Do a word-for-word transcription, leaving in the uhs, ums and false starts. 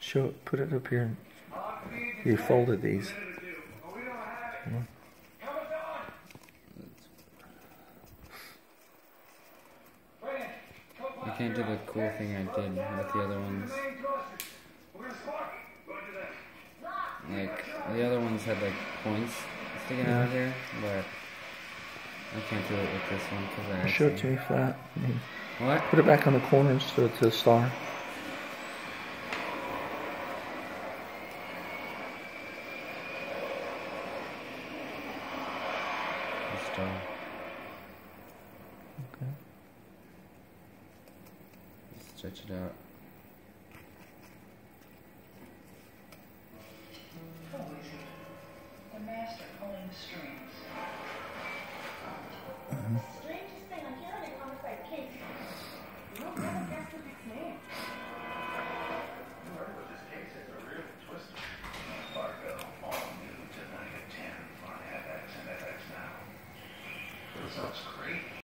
Show it, put it up here. You folded these. Yeah. I can't do the cool thing I did with the other ones. Like, the other ones had like points sticking out of here, but I can't do it with this one because I Show it to me flat. What? Put it back on the corners so it's a star. A star. Okay. Stretch it out. The master pulling the strings. Mm-hmm. Strangest thing, I can't even homicide case. You don't know the guess of its name. You heard what this case is, a real twist. Fargo, all new tonight at ten on F X and F X now. Results great.